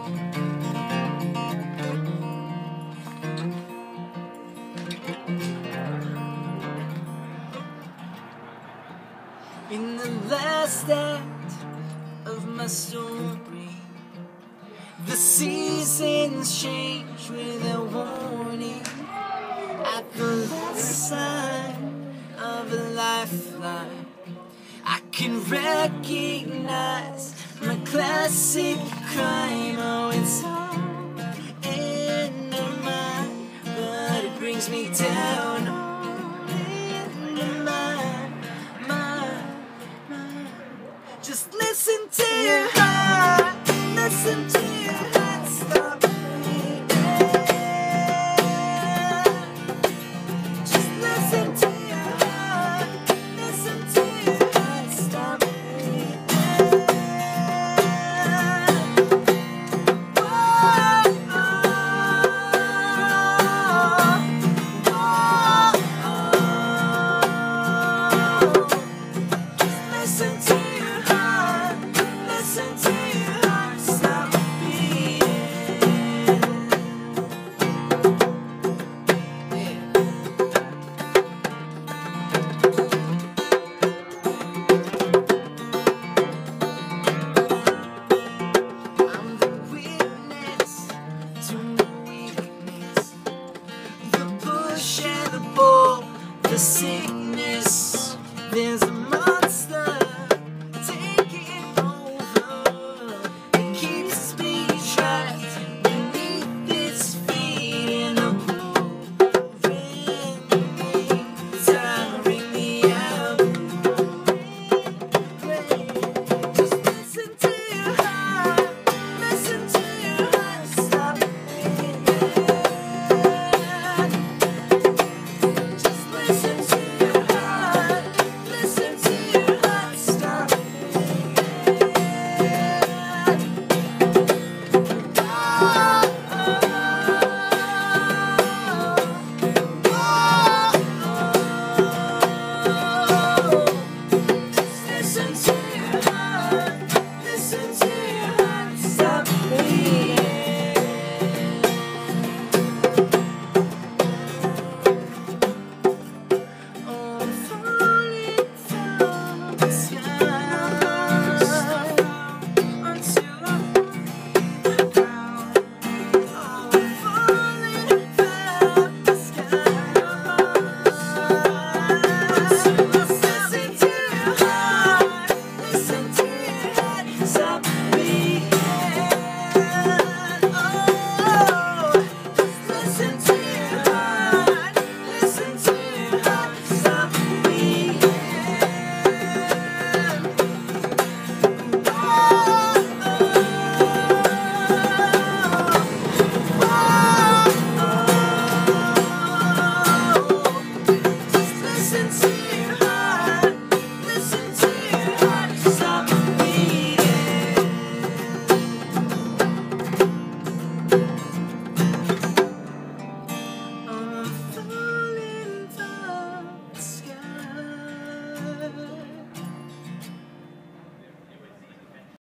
In the last act of my story, the seasons change without warning. At the last sign of a lifeline, I can recognize my classic crime. Oh, it's all in the mind, but it brings me down. In the mind. Just listen to your heart, listen to your heart, stop beating. Just listen to your heart, listen to your heart, stop beating. Just listen to your heart, listen to your heart, stop beating. I'm the witness to my weakness, the push and the pull, the sickness. There's a monster taking over. It keeps me trapped beneath its feet in a pouring rain, tiring me out. Just listen to your heart, listen to your heart, stop beating. Just listen to your heart, listen to your heart, stop beating. Listen to your heart, listen to your heart, stop beating. Oh, I'm falling from the sky until I'm down. Oh, I'm falling from the sky. Listen to your heart, listen to your heart, stop beating. Oh, just listen to your heart, listen to your heart, stop beating. Just listen to your heart, listen to your heart, stop beating.